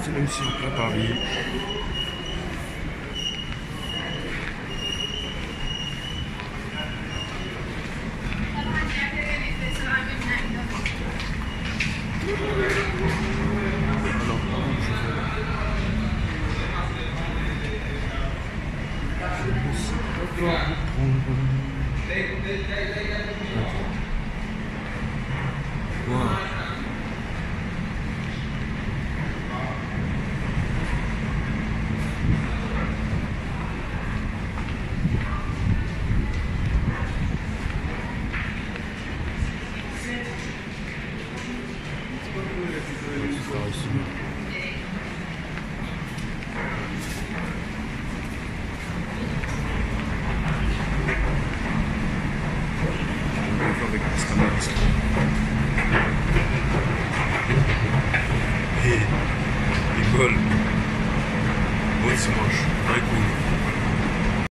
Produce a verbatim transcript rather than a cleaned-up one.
C'est même si en plein Paris. Wow. Et il vole. Ouais, c'est moche. Ouais, cool.